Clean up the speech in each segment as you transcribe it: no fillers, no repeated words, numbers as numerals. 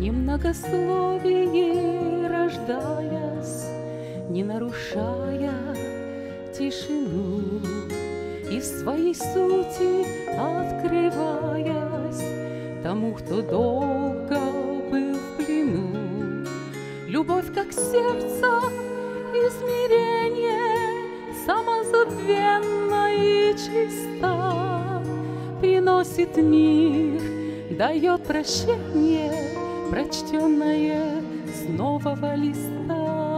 немногословие рождаясь, не нарушая тишину, и в своей сути открываясь тому, кто долго был в плену. Любовь, как сердце, измерение, самозабвенно и чисто, приносит мир, дает прощение, прочтенное с нового листа.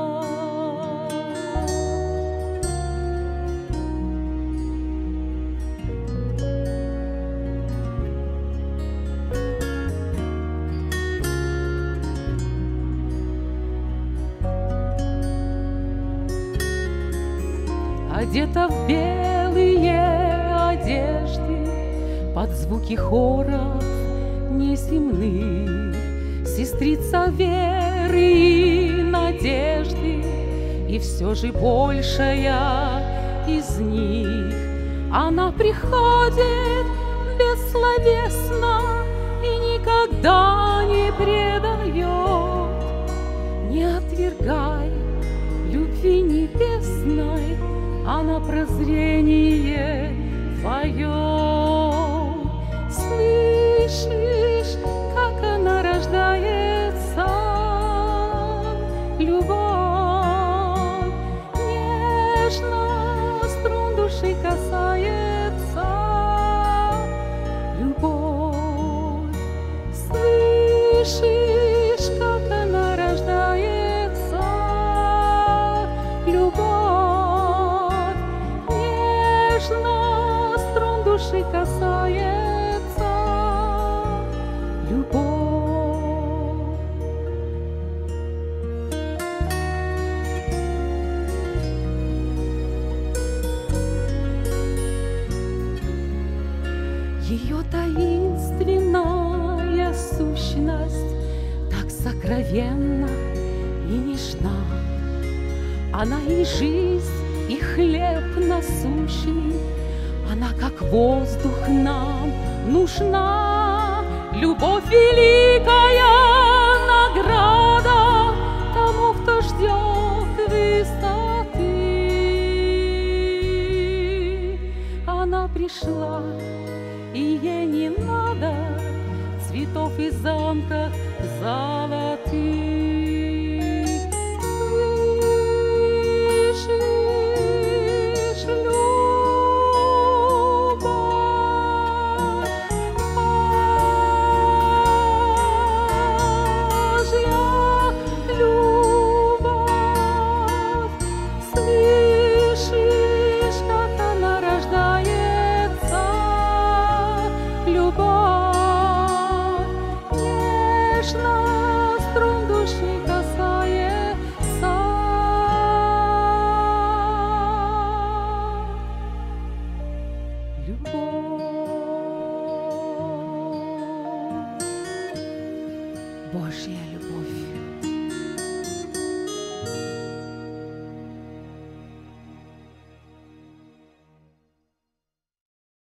Одета в белые одежды, под звуки хоров неземных, сестрица веры и надежды, и все же большая из них. Она приходит бессловесно и никогда не предает. Не отвергай любви небесной, она прозрение твое. Слышишь, как она рождается, любовь, нежно струн души касается, любовь. Слышишь, как она рождается, любовь, нежно струн души касается, любовь. Ее таинственная сущность так сокровенна и нежна. Она и жизнь, и хлеб насущный, она как воздух нам нужна. Любовь — великая награда тому, кто ждет высоты. Она пришла, и ей не надо цветов и замков золотых. Слышишь, любовь, Божья любовь, слышишь, как она рождается, любовь, нежно струн души касается, любовь Божья.